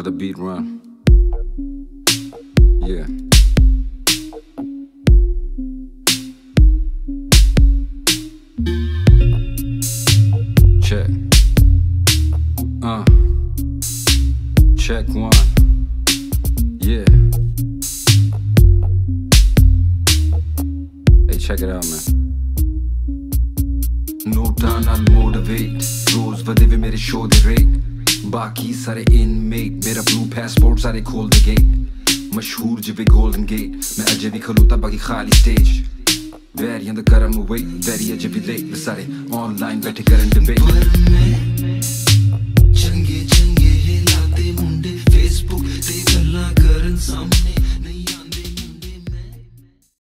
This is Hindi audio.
Let the beat run. Yeah. Check. Check one. Yeah. Hey, check it out, man. नोटा नाल मोटिवेट रोज वधे मेरे शो दे रेट बाकी सारे इनमेट मेरा ब्लू पासपोर्ट सारे खोल दे गेट मशहूर जिवे गोल्डन गेट मैं अजे भी खलोता बाकी खाली स्टेज वैरियन दा करम वेट वैरी अजे भी लेट सारे ऑनलाइन बैठे करन डिबेट चंगे चंगे हिलाते मुंडे फेसबुक ते गल्लां करन सामने